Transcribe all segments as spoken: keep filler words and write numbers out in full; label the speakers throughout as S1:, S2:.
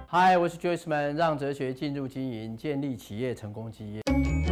S1: 嗨，我是 Joyce Man， 让哲学进入经营，建立企业成功基业。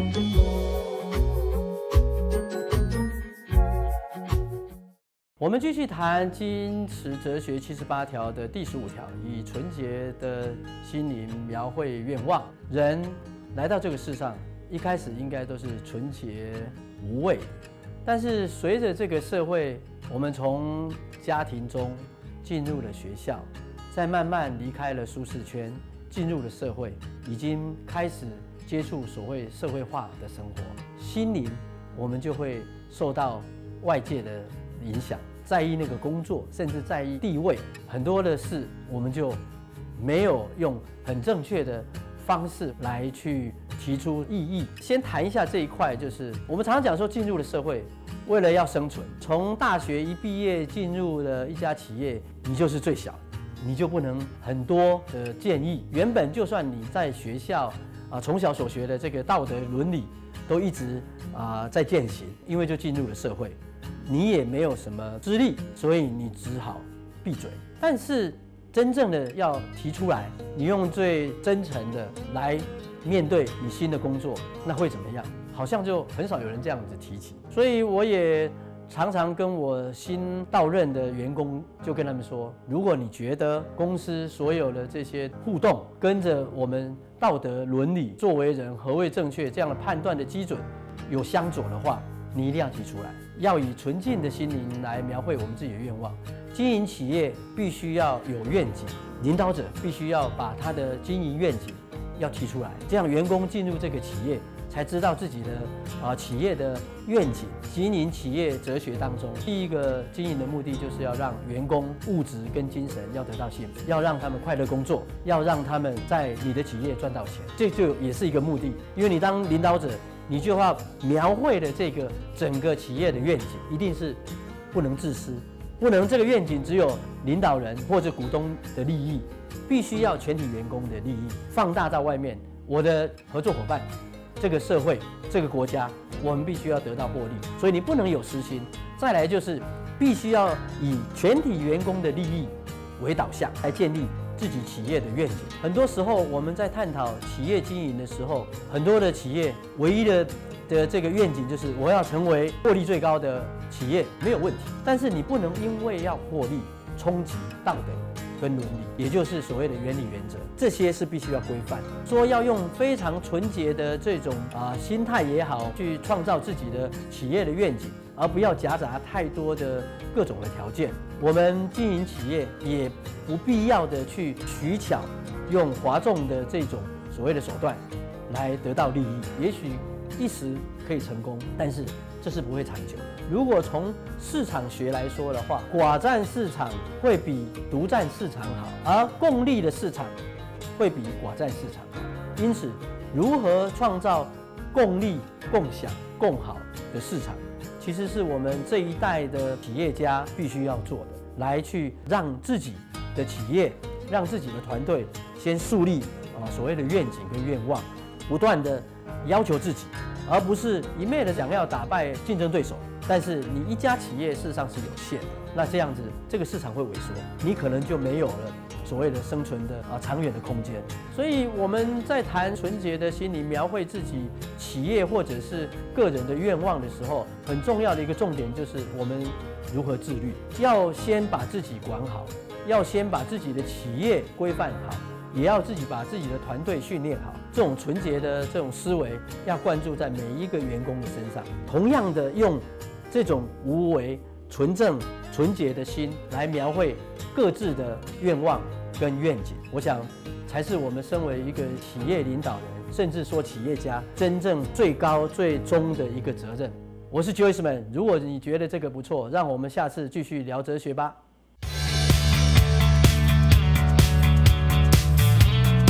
S1: 我们继续谈金池哲学七十八条的第十五条，以纯洁的心灵描绘愿望。人来到这个世上，一开始应该都是纯洁无畏的，但是随着这个社会，我们从家庭中进入了学校，再慢慢离开了舒适圈，进入了社会，已经开始接触所谓社会化的生活，心灵我们就会受到外界的影响，在意那个工作，甚至在意地位，很多的事我们就没有用很正确的方式来去提出异议。先谈一下这一块，就是我们常常讲说，进入了社会，为了要生存，从大学一毕业进入了一家企业，你就是最小，你就不能很多的建议。原本就算你在学校啊，从小所学的这个道德伦理都一直啊在践行，因为就进入了社会，你也没有什么资历，所以你只好闭嘴。但是真正的要提出来，你用最真诚的来面对你新的工作，那会怎么样？好像就很少有人这样子提起。所以我也常常跟我新到任的员工就跟他们说，如果你觉得公司所有的这些互动跟着我们道德伦理、作为人何谓正确这样的判断的基准有相左的话，你一定要提出来，要以纯净的心灵来描绘我们自己的愿望。经营企业必须要有愿景，领导者必须要把他的经营愿景要提出来，这样员工进入这个企业才知道自己的啊、呃、企业的愿景。经营企业哲学当中，第一个经营的目的就是要让员工物质跟精神要得到幸福，要让他们快乐工作，要让他们在你的企业赚到钱，这就也是一个目的。因为你当领导者，你就要描绘的这个整个企业的愿景，一定是不能自私，不能这个愿景只有领导人或者股东的利益，必须要全体员工的利益放大到外面。我的合作伙伴，这个社会，这个国家，我们必须要得到获利，所以你不能有私心。再来就是必须要以全体员工的利益为导向来建立自己企业的愿景。很多时候我们在探讨企业经营的时候，很多的企业唯一的的这个愿景就是我要成为获利最高的企业，没有问题。但是你不能因为要获利冲击道德跟伦理，也就是所谓的原理原则，这些是必须要规范。说要用非常纯洁的这种啊、呃、心态也好，去创造自己的企业的愿景，而不要夹杂太多的各种的条件。我们经营企业也不必要的去取巧，用哗众的这种所谓的手段来得到利益，也许一时可以成功，但是这是不会长久的。如果从市场学来说的话，寡占市场会比独占市场好，而共利的市场会比寡占市场好。因此，如何创造共利、共享、共好的市场，其实是我们这一代的企业家必须要做的，来去让自己的企业、让自己的团队先树立啊所谓的愿景跟愿望，不断的要求自己，而不是一昧的想要打败竞争对手。但是你一家企业事实上是有限的，那这样子这个市场会萎缩，你可能就没有了所谓的生存的啊长远的空间。所以我们在谈纯洁的心灵描绘自己企业或者是个人的愿望的时候，很重要的一个重点就是我们如何自律，要先把自己管好，要先把自己的企业规范好，也要自己把自己的团队训练好。这种纯洁的这种思维要灌注在每一个员工的身上，同样的用这种无为、纯正、纯洁的心来描绘各自的愿望跟愿景，我想才是我们身为一个企业领导人，甚至说企业家，真正最高最终的一个责任。我是 Joyce Man， 如果你觉得这个不错，让我们下次继续聊哲学吧。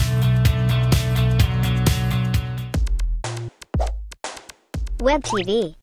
S2: Web T V